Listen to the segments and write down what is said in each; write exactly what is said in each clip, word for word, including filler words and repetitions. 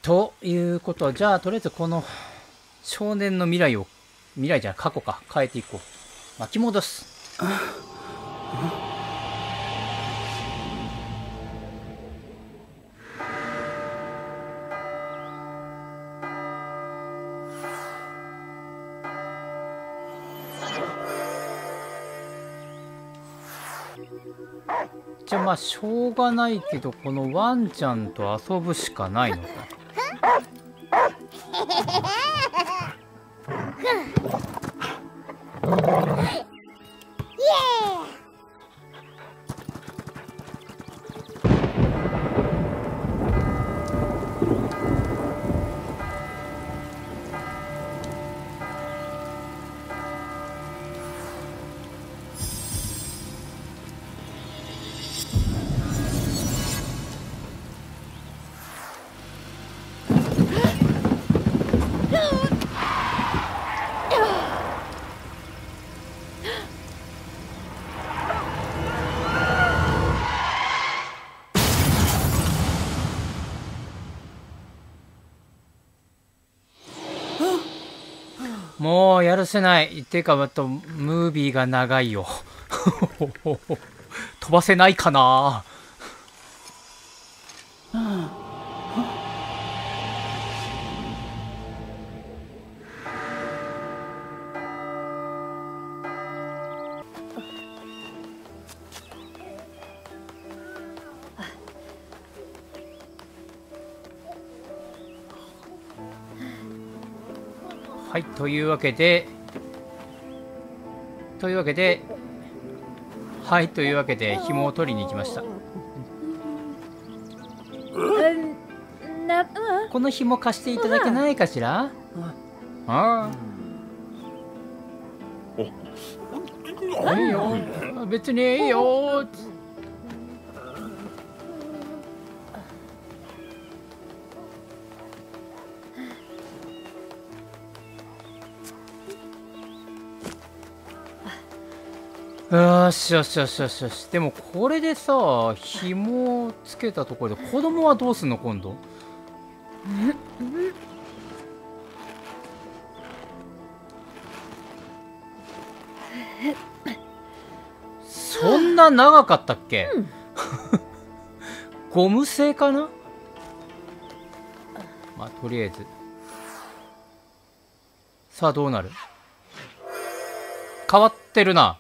ということは、じゃあとりあえずこの少年の未来を、未来じゃない過去か、変えていこう。巻き戻す。じゃあまあしょうがないけど、このワンちゃんと遊ぶしかないのか。もうやるせない。っていうか、あと、ムービーが長いよ。飛ばせないかな。はい、というわけで、というわけで、はい、というわけで、紐を取りに行きました。この紐貸していただけないかしら？ああ。いいよ。別にいいよ。よしよしよしよしよし。でもこれでさ、紐をつけたところで子供はどうすんの今度？そんな長かったっけ？ゴム製かな？まあとりあえず。さあどうなる？変わってるな。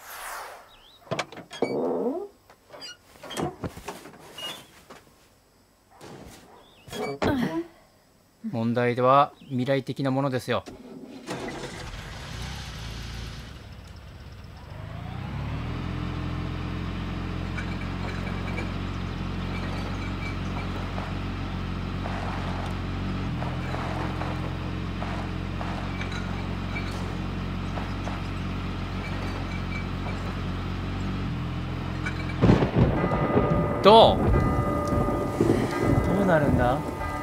問題では未来的なものですよ。どう？どうなるんだ？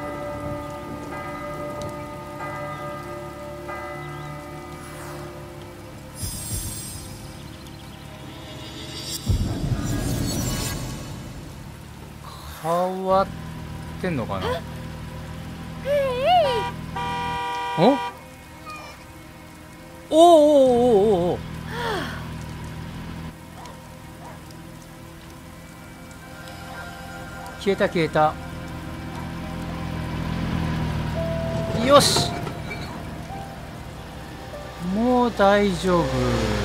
変わってんのかな？おおおおおお。消えた消えた。よし、もう大丈夫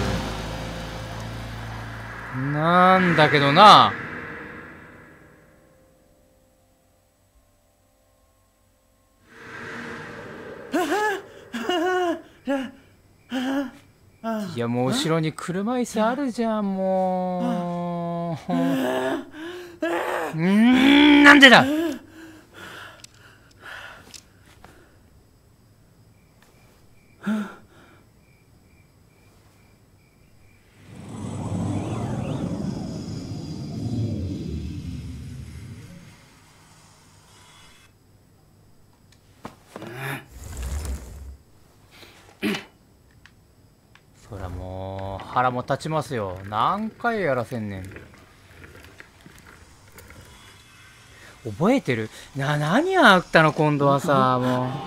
なんだけどな。いやもう後ろに車椅子あるじゃんもう。うーん、なんでだ。そらもう腹も立ちますよ。何回やらせんねん。 覚えてるな。何あったの今度はさ、もう。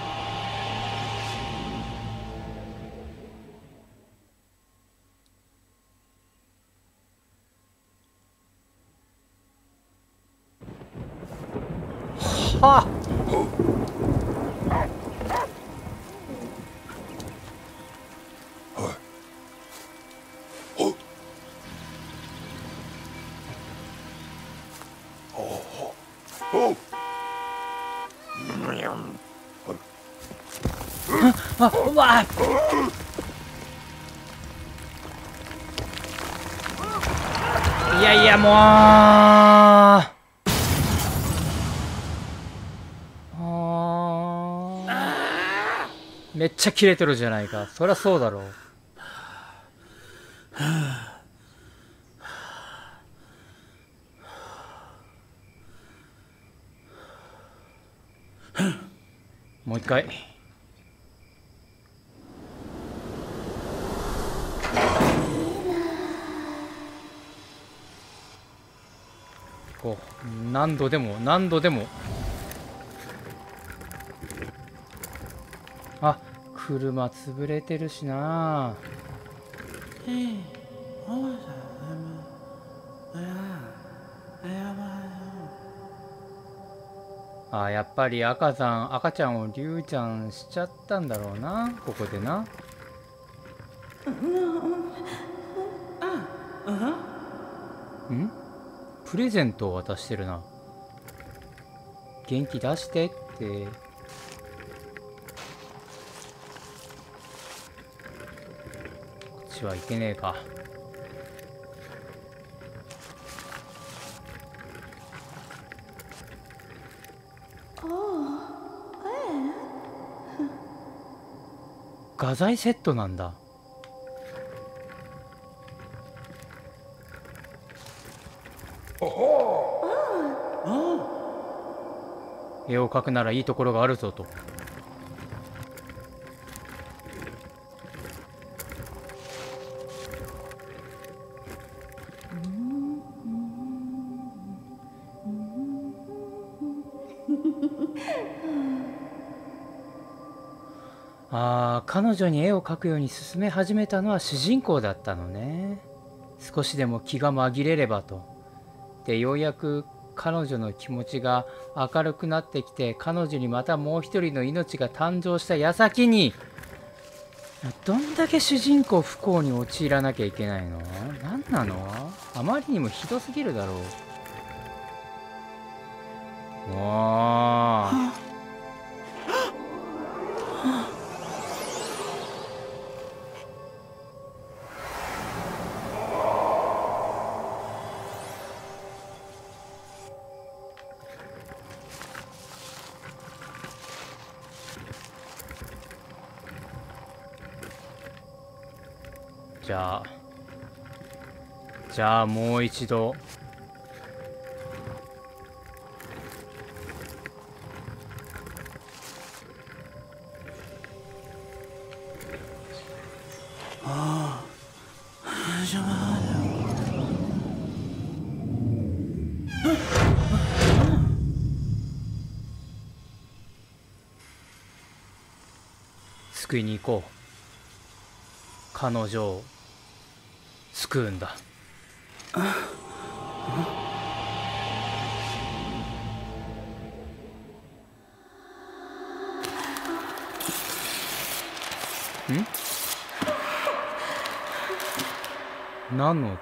はあ。あ、うわ。いやいやもう。あめっちゃキレてるじゃないか。そりゃそうだろう。もう一回。こう何度でも何度でも。あ、車潰れてるしな。あ、やっぱり赤ちゃん赤ちゃんを龍ちゃんしちゃったんだろうな、ここでな。ん？プレゼントを渡してるな。元気出してって。こっちはいけねえか。画材セットなんだ。絵を描くならいいところがあるぞと。ああ、彼女に絵を描くように勧め始めたのは主人公だったのね。少しでも気が紛れればと。で、ようやく彼女の気持ちが明るくなってきて、彼女にまたもう一人の命が誕生した矢先に、どんだけ主人公不幸に陥らなきゃいけないの？何なの？あまりにもひどすぎるだろう。もう。じゃあじゃあもう一度。 ああ、邪魔だよ。 救いに行こう。彼女を救うんだ。ん？何の音？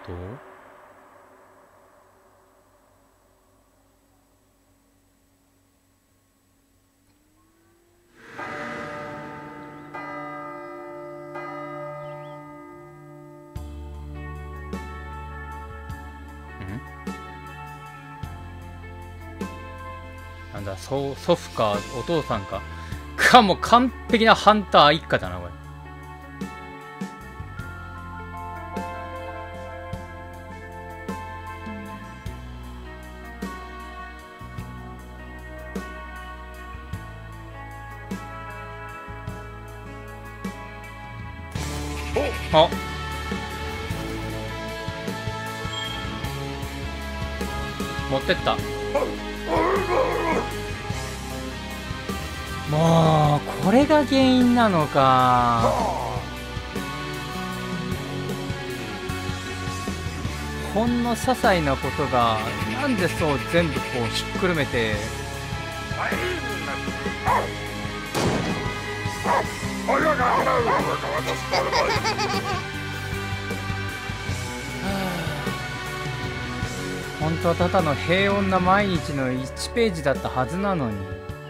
なんだ、祖父かお父さんかかも完璧なハンター一家だなこれ。あ、持ってった。 もうこれが原因なのか。ほんの些細なことがなんでそう全部こうひっくるめて。本当はただの平穏な毎日のいちページだったはずなのに。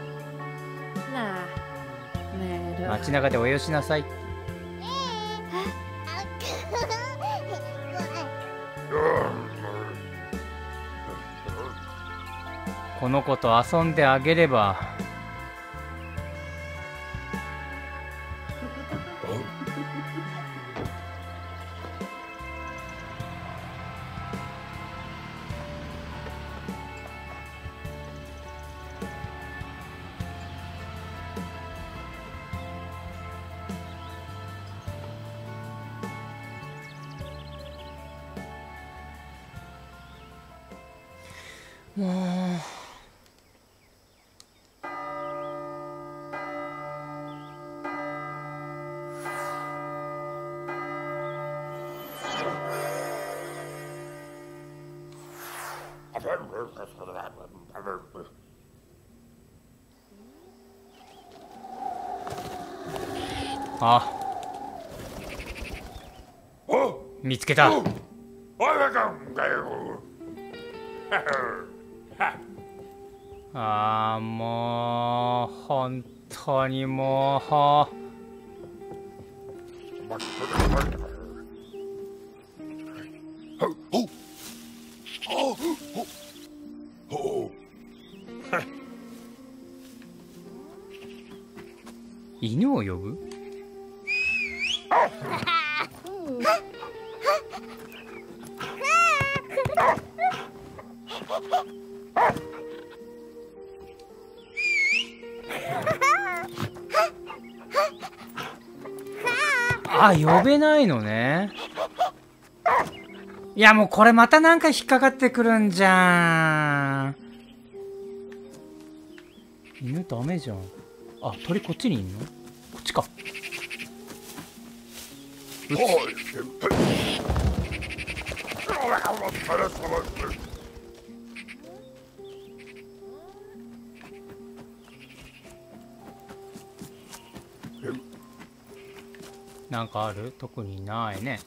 街中でおよしなさい。この子と遊んであげれば。もうあ、見つけた。ああ、もう本当にもう犬を呼ぶ。あ、呼べないのね。いや、もうこれまたなんか引っかかってくるんじゃん。犬ダメじゃん。あ、鳥こっちにいんの？こっちか。うなんかある？特にないね。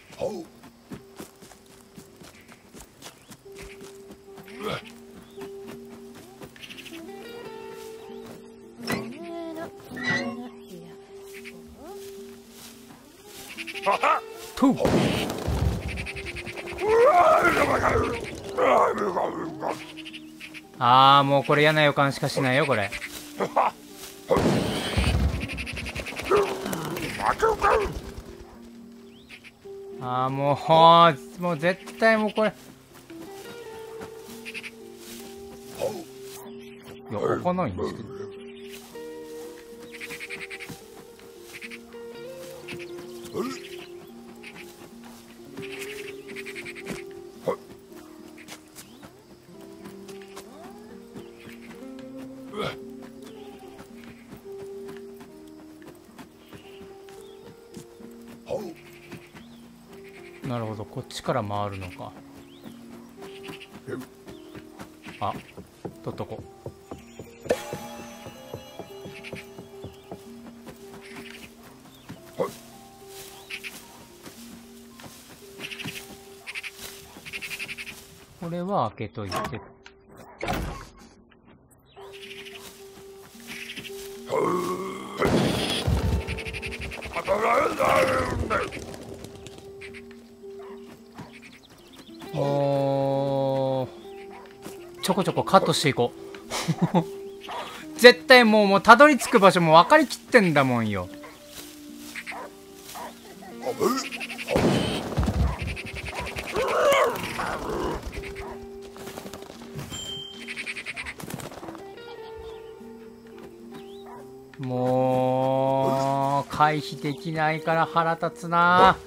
とう。ああ、もうこれ嫌な予感しかしないよこれ。ああ、もうもう絶対もうこれ。いや、開かないんですけど。なるほど、こっちから回るのか。あ、取っとこう。これは開けといて。おー、ちょこちょこカットしていこう。絶対もうもうたどり着く場所も分かりきってんだもんよ。もう回避できないから腹立つな。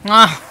あ